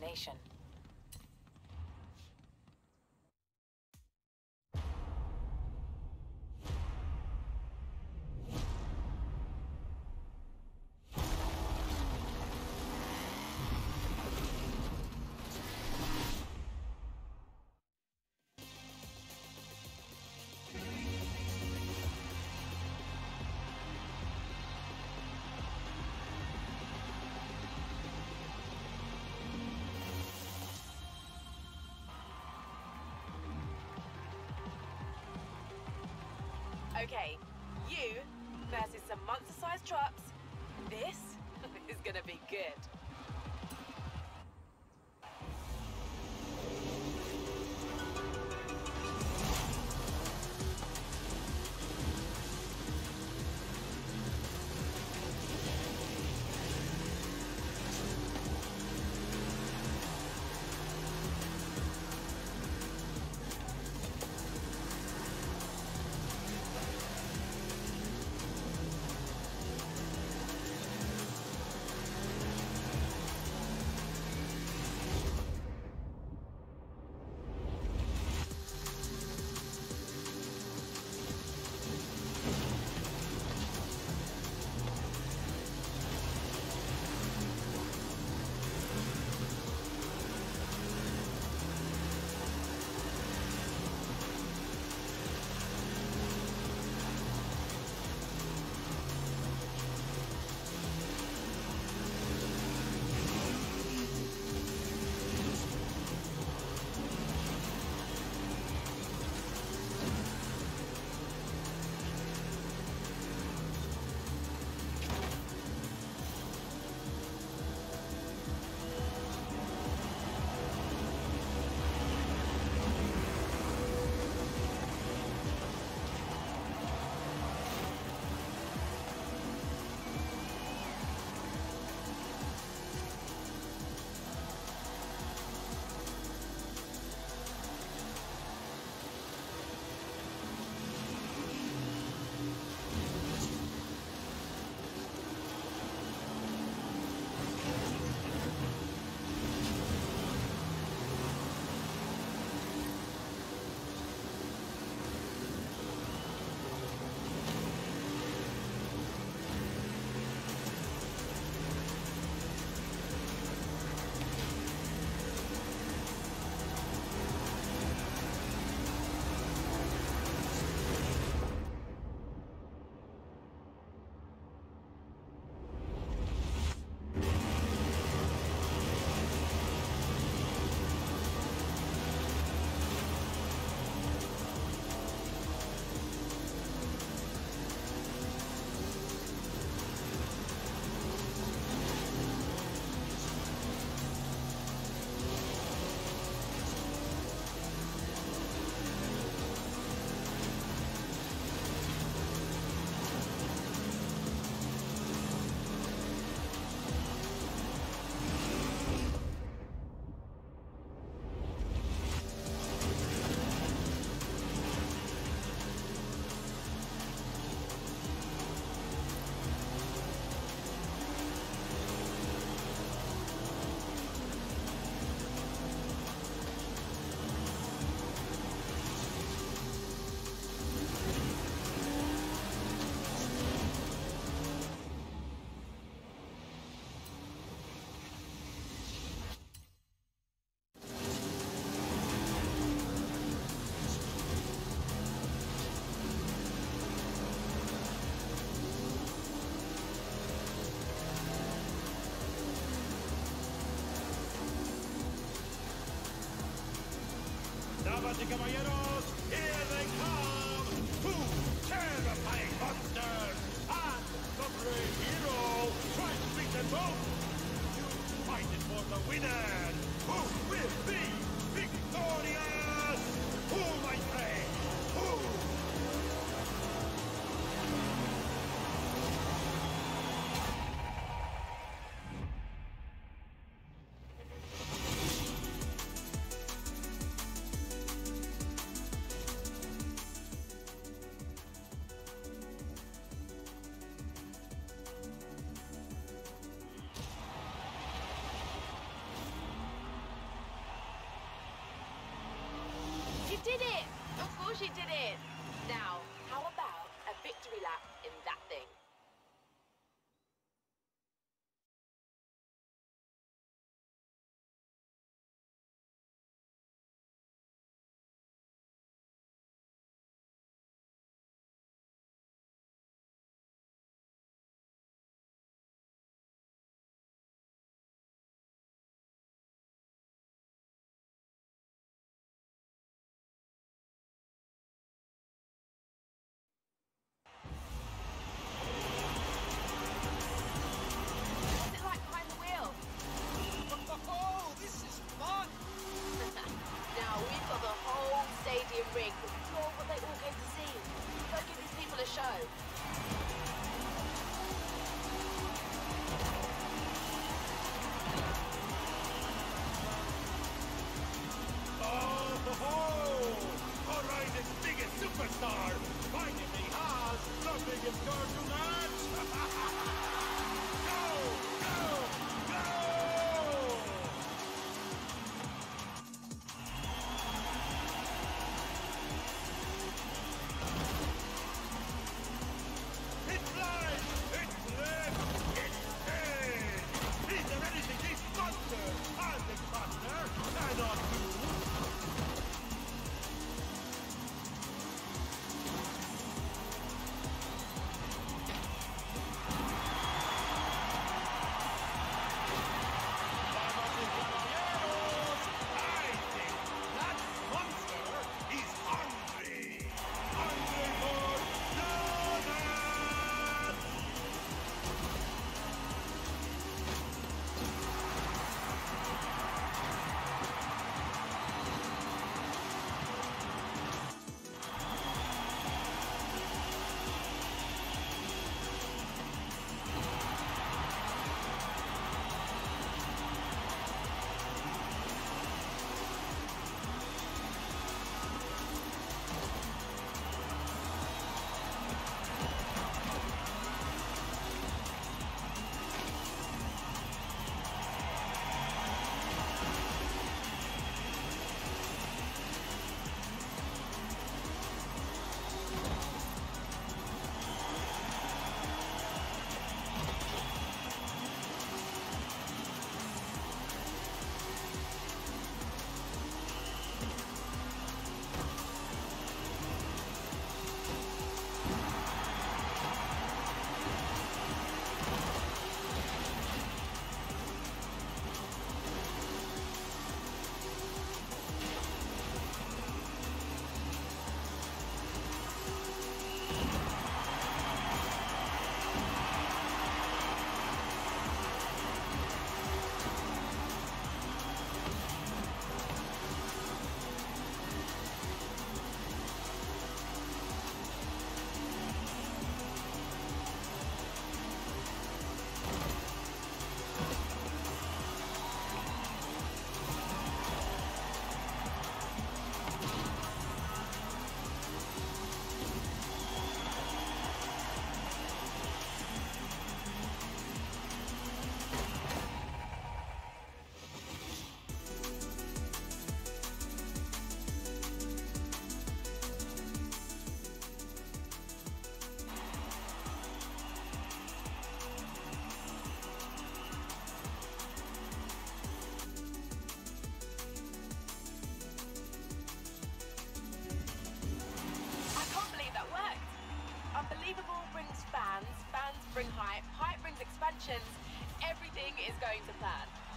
destination. Okay, you versus some monster-sized trucks. This is gonna be good. Damas y caballeros, here they come! Two terrifying monsters and the brave hero trying to beat them both! You fight it for the winner! Who will be victorious? Who, my friend? Who? course you did it. Now, how about a victory lap in that thing? Rig, you're what they all came to see. Go give these people a show. Horizon's biggest superstar finally has the biggest car to match! Go! Go! Go! It's live! It's lit! It's big! Is there anything these monsters and the partner cannot do? Unbelievable brings fans, fans bring hype, hype brings expansions. Everything is going to plan.